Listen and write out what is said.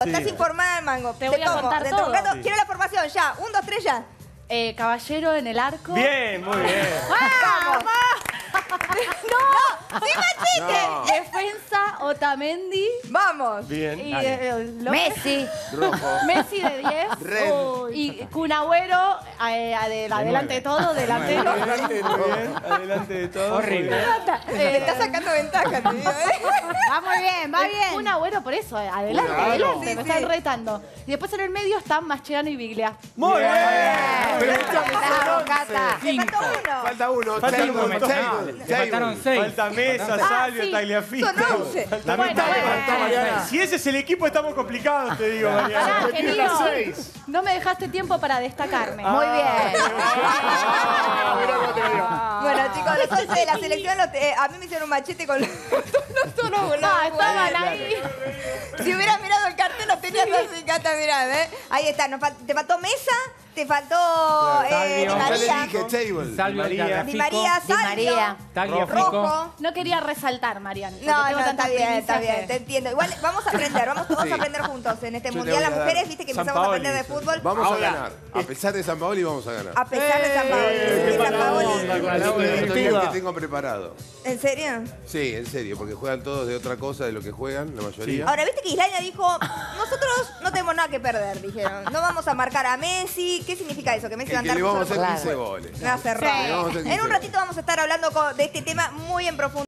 Estás informada del mango. Te voy a contar dentro de un todo. rato. Quiero la formación ya. 1, 2, 3 ya. Caballero en el arco. Bien, muy bien. ¡Vamos! ¡No! ¡Sí, Machete! No. Defensa, Otamendi. ¡Vamos! Bien. Y Messi. Messi de 10. Ren. Y Kun Agüero, adelante de todo, delantero. Adelante de todo. Horrible. Te está sacando ventaja, te digo, Va muy bien, va bien. Kun Agüero por eso, adelante, Claro. adelante, Sí, me sí. están retando. Y después en el medio están Mascherano y Biglia. Muy bien. Bravo, Cata. Te faltó uno. Falta uno. Falta Table, un montón. table, Le faltaron table. 6. Falta Mesa, Salvio, sí. Tagliafico. Son 11. Falta Bueno, bueno. Si ese es el equipo, estamos complicados, te digo, Mariana. Pará, querido, no me dejaste tiempo para destacarme. Muy bien. Bueno, chicos, los 11 de la selección, a mí me hicieron un machete con los toros. Estaban ahí. Si hubieras mirado el cartel, los tenías así, Cata, mirá, ¿eh? Ahí está, te faltó Mesa, te faltó Di Salvio. Ya le María. dije table. Salvio, María. Di María, Di María. Salvio, Tagliafico. Rojo. No quería resaltar, Mariana. porque No, tengo no, tantas está primicias bien, que- te entiendo. Igual vamos a aprender, vamos todos Sí. a aprender juntos en este Yo te mundial. voy a Las dar mujeres, viste que San empezamos a aprender de Paoli. fútbol. Vamos Ahora, a ganar. A pesar de San Paoli, vamos a ganar. A pesar de San Paoli. Sí, San Paoli. Es el tutorial que tengo preparado. ¿En serio? Sí, en serio, porque juegan todos de otra cosa de lo que juegan, la mayoría. Ahora, viste que Islandia dijo, nosotros no tenemos nada que perder, dijeron. No vamos a marcar a Messi. ¿Qué significa eso? Que Messi va a Que andar le vamos a hacer solo 15 goles. por- Me hace Le vamos a hacer En 15 un ratito vamos a estar hablando de este tema muy en profundidad.